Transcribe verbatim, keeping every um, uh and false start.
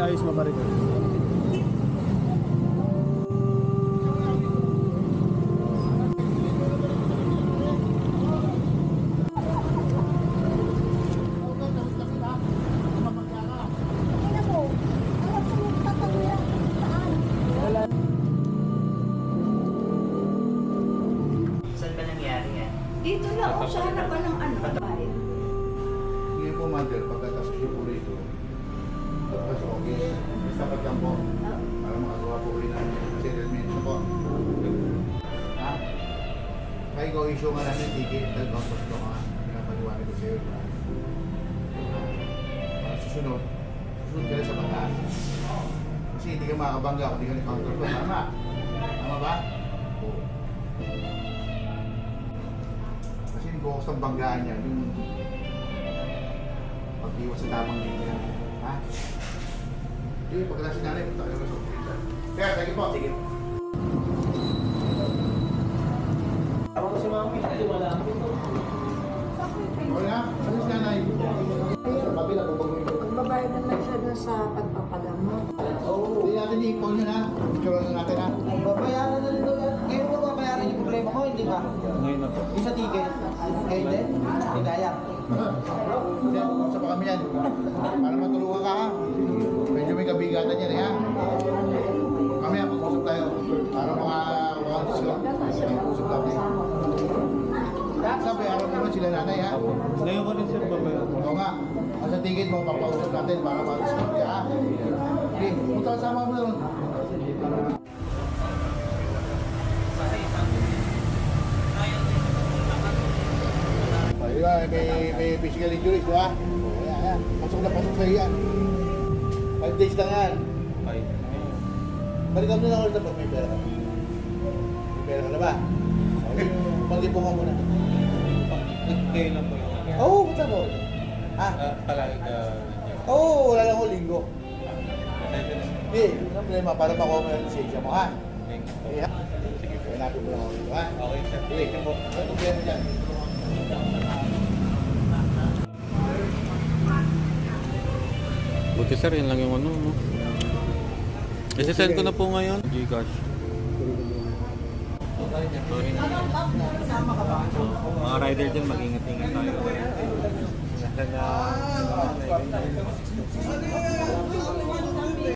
iayos mo pa rin. Dito lang ako sa hanapan ng ano, bahay. Ngayon po, mother, pagkatapos niyo po rito, tapos okay, basta pagkang po, para makagawa po ulit ng settlement po. Ha? Kaya ko issue nga natin ticket, dahil bang gusto ka, pinapaniwari ko sa'yo. Para susunod, susunod ka rin sa batas. Kasi hindi ka makakabangga kung hindi ka ni-counter ko. Tama? Tama ba? Oo. Kasi hindi ko sa banggaan niya, yung pag-iwas sa tamang linya. Ha? Hindi, pagkala si nanay, punta kayo sa ospital. Kaya, sige po. Sige. Ako si mami, hindi wala. Okay na? Ano si nanay? Sa kabila, bubagawin ko. Magbabayad naman siya dun sa pagpapagamot. Oo. Hindi natin i-call nyo na. Picture na natin ha. Babayaran na rin doon. Ngayon mo babayaran yung problema ko, hindi ba? Ngayon na po. Yung sa ticket, ngayon din, hindi kaya. Hindi, sa pa kami yan. Para matulungan ka ha. Medyo may kabigatan yan eh ha. Kami ha, mag-usap tayo. Para mga mga discount. Mag-usap natin. Sabi, araw naman sila nanay ha. Ngayon ko rin sir babayaran. Oo nga. Sa ticket mo, papausap natin para mag-discount ka ha. Okay, punta kasama mo na ron. Di ba, may, may physical injuries, di ba? O, yan, yan. Pasok na pasok sa'yo yan. Five days lang yan. Five. Balikan mo na ulit na pag may pera ka. May pera ka na ba? Okay, mag-ipong ka muna. Kayo lang po yung ano. Oo, oh, punta mo. Ha? Palagi ka... Oo, oh, wala lang ako linggo. Hindi, hindi problema. Para makuha mo yung lisensya mo, ha? Okay, ha? Sige, hanapin mo lang ako dito, ha? Okay, sir. Sige, po. Ano problema dyan? Buti sir, yun lang yung ano, no? Isisend ko na po ngayon. Gcash. Sorry na. Mga rider dyan, mag-ingat-ingat tayo. Ingatan na...